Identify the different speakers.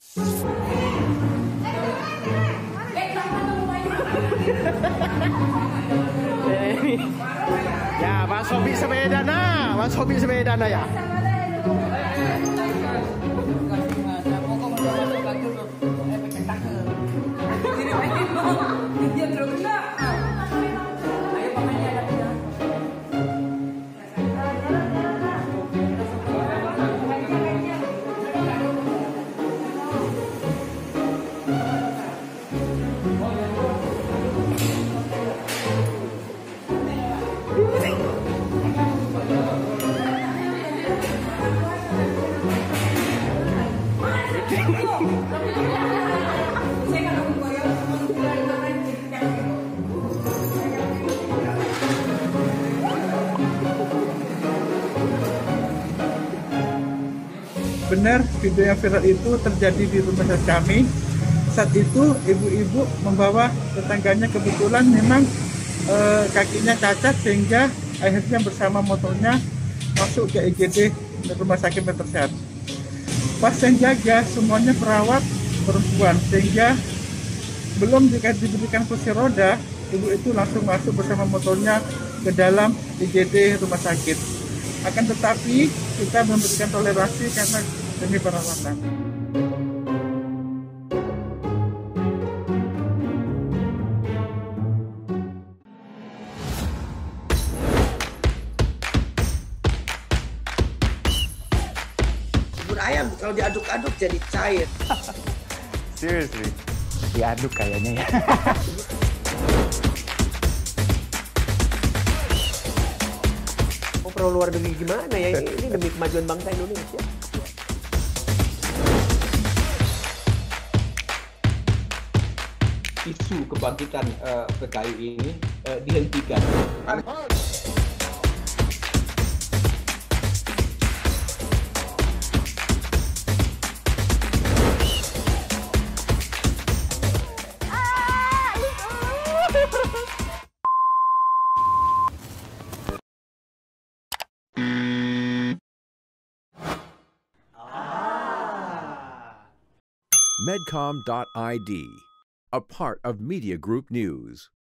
Speaker 1: Ya, Mas Sobi sepedana, Mas Sobi sepedana ya.
Speaker 2: Benar, video yang viral itu terjadi di rumah kami. Saat itu ibu-ibu membawa tetangganya, kebetulan memang kakinya cacat sehingga akhirnya bersama motornya masuk ke IGD Rumah Sakit Dr. Sehat. Pasien jaga semuanya perawat perempuan, sehingga belum diberikan kursi roda, ibu itu langsung masuk bersama motornya ke dalam IGD rumah sakit. Akan tetapi kita memberikan toleransi karena demi perawatan.
Speaker 3: Bubur ayam kalau diaduk-aduk jadi cair.
Speaker 1: Seriously, diaduk kayaknya ya.
Speaker 3: Perlu luar negeri gimana ya, ini demi kemajuan bangsa Indonesia.
Speaker 4: Isu kebangkitan PKI ini dihentikan.
Speaker 5: Medcom.id, a part of Media Group News.